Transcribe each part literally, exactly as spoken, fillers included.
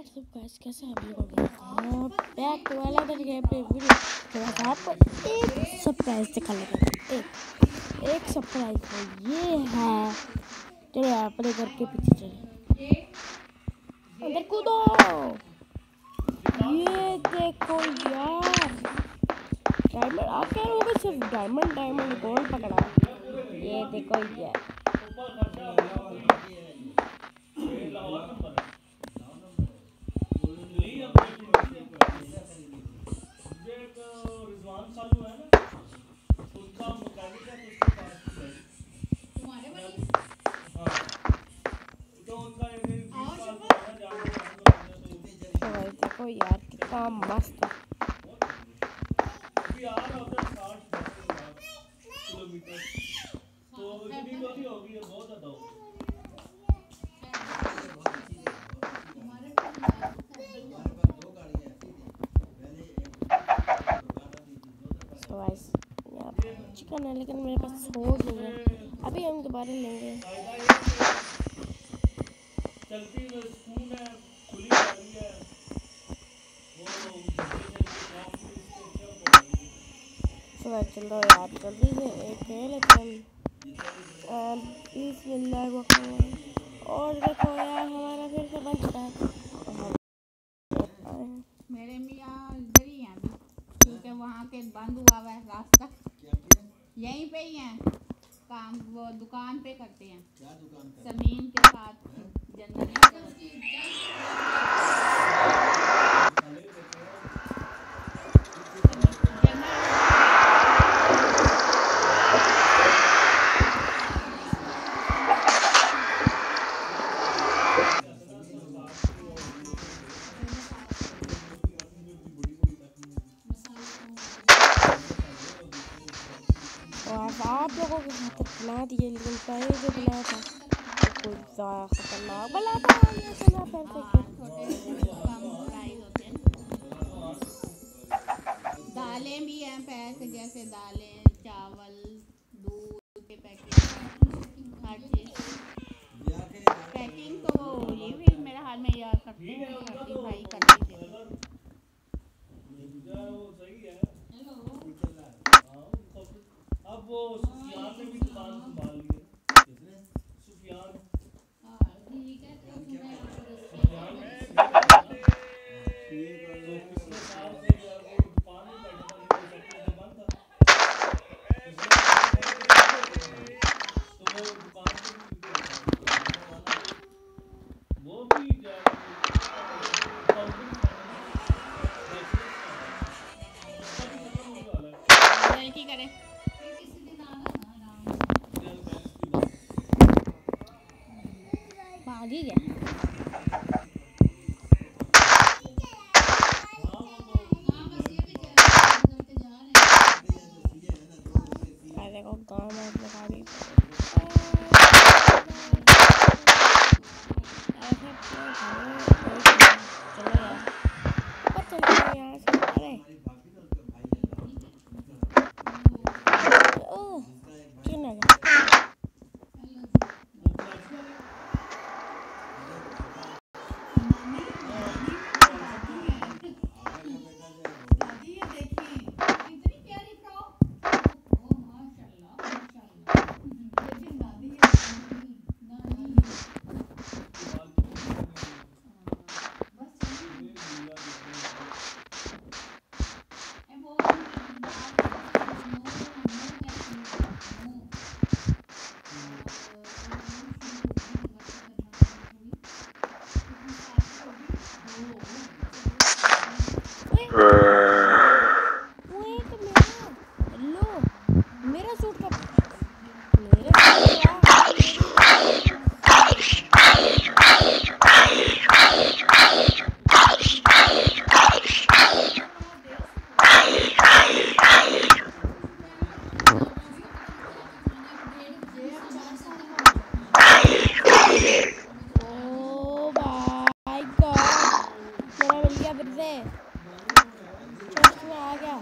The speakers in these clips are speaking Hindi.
व्हाट्सअप गाइस, कैसे हैं आप लोग? Back to another game play video. तो मैं आपको एक सरप्राइज दिखा लगा था। एक एक सरप्राइज है, ये है। चलो अपने घर के पीछे चले, अंदर कूदो। ये देखो यार, डायमंड। आप कह रहे होगे सिर्फ डायमंड डायमंड गोल्ड पकड़ा। ये देखो यार, देखो यार कितना मस्त है। चिकन है लेकिन मेरे पास सोड नहीं है, अभी हम दोबारा लेंगे। तो चलो यार जल्दी से एक ले लेते हैं। और देखो यार हमारा फिर से बन चुका है। मेरे मियाँ इधर ही हैं अभी, क्योंकि वहाँ के बंद हुआ हुआ है रास्ता। यहीं पे ही हैं, काम वो दुकान पे करते हैं। क्या दुकान करते हैं? जमीन के साथ जन्नत। आप लोगों के खातिर बना दिए, लेकिन पहले जो बनाया था वो कुछ ज़्यादा खतरनाक बना था। ये सुना दालें भी हैं पैक, जैसे दालें, चावल, दूध के पैकेट, हर चीज़ पैकिंग। तो वो ये भी मेरे हाल में यार करते हैं, करती भाई कर दीजिए। अब वो सुफियान ने भी दुकान संभाल ली है। किसने? सुफियान। हाँ ठीक है, तो सुफियान ने पिछले साल से वो दुकान में बैठा था, लेकिन सब बंद था। तो वो दुकान वो भी की करें। भागी गया। देखो गाँव में लगा दी। चलो यार चलते हैं यहाँ से। अरे ओह क्यों ना मेरा सूट का आ गया।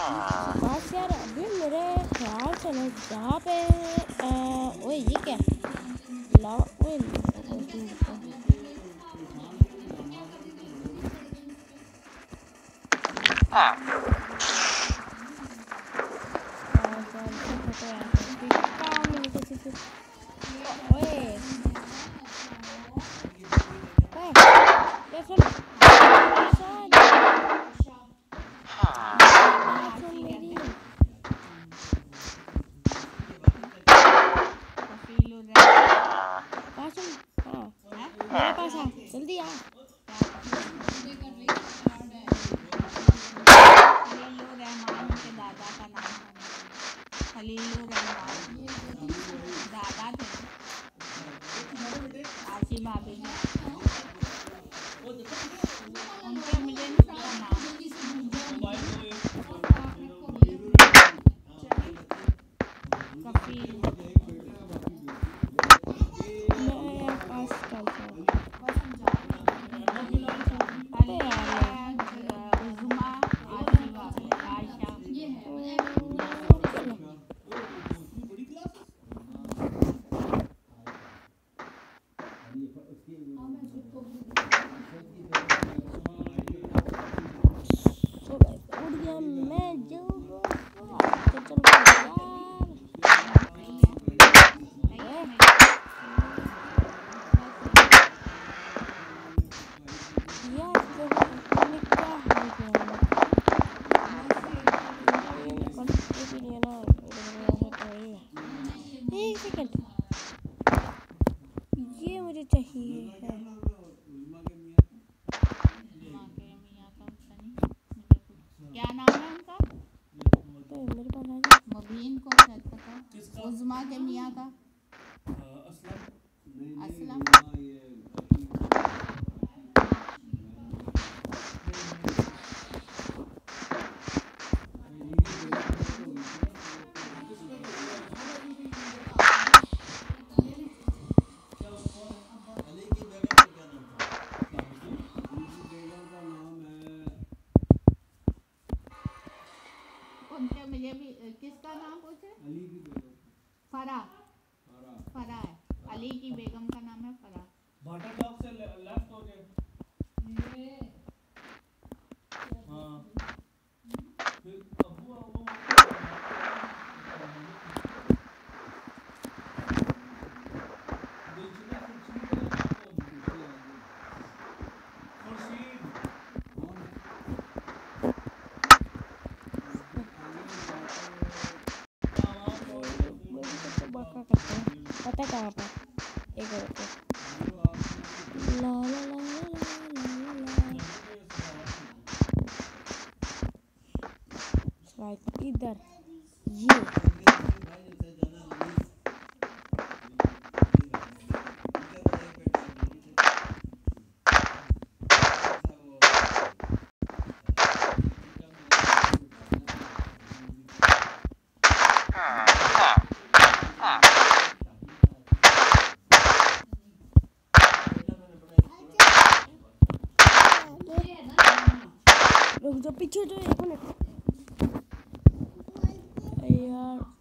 बस यार अभी मेरे ख्याल से ना जहाँ पे ओए ये क्या लावा ओए जल्दी आ रहमान के दादा का नाम खलीलुर रहमान दादा थे आशी भाभी उनके मुझे नहीं पता नाम कफील ये मुझे चाहिए है क्या नाम है उनका तो मेरे पास आ गया मुबीन को शायद पता उज़मा के मियाँ का असलम मुझे भी किसका नाम पूछे अली की बेगम फरा फरा है अली की बेगम का नाम है फरा वाटर डॉग से लेफ्ट हो गए ये हां फिर अबू अबू पता कहाँ पर एक और ला ला ला ला इधर ये रुक जा पीछे जो एक मिनट यार